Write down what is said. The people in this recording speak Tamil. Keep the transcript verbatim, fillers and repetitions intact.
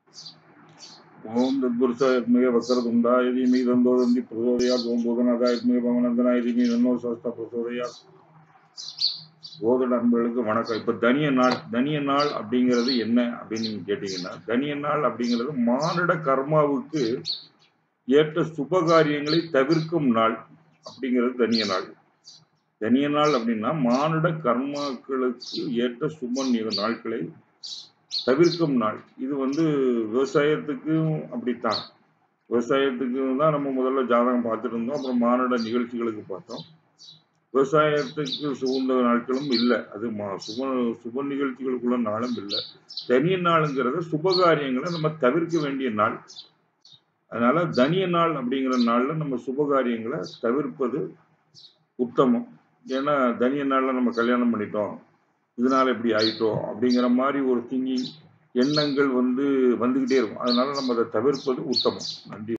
ஓம் தத்புருஷாயத்மிக வக்கரதுண்டாய தீமஹி தன்னோ தந்தி பிரசோதயாத். ஓம் பூதநாதாயத்மிக பவனந்தனாய தீமஹி தன்னோ சஹஸ்ர பிரசோதயாத். ஓதுட அன்பர்களுக்கு வணக்கம். இப்ப தனிய நாள் தனிய நாள் அப்படிங்கிறது என்ன அப்படின்னு நீங்க கேட்டீங்கன்னா, தனிய நாள் அப்படிங்கிறது மானிட கர்மாவுக்கு ஏற்ற சுபகாரியங்களை தவிர்க்கும் நாள் அப்படிங்கிறது தனிய நாள். தனிய நாள் அப்படின்னா மானுட கர்மாக்களுக்கு ஏற்ற சுப நாட்களை தவிர்க்கும் நாள். இது வந்து விவசாயத்துக்கும் அப்படித்தான். விவசாயத்துக்கு தான் நம்ம முதல்ல ஜாதகம் பார்த்துட்டு இருந்தோம். அப்புறம் மானுட நிகழ்ச்சிகளுக்கு பார்த்தோம். விவசாயத்துக்கு சுகுந்த நாட்களும் இல்லை. அது மா சுப சுப நிகழ்ச்சிகளுக்குள்ள நாளும் இல்லை. தனிய நாளுங்கிறது சுபகாரியங்களை நம்ம தவிர்க்க வேண்டிய நாள். அதனால தனிய நாள் அப்படிங்கிற நாள்ல நம்ம சுபகாரியங்களை தவிர்ப்பது உத்தமம். ஏன்னா தனிய நாள்ல நம்ம கல்யாணம் பண்ணிட்டோம், இதனால இப்படி ஆயிட்டோம் அப்படிங்கிற மாதிரி ஒரு திங்கிங் எண்ணங்கள் வந்து வந்துகிட்டே இருக்கும். அதனால நம்ம அதை தவிர்ப்பது உத்தமம். நன்றி.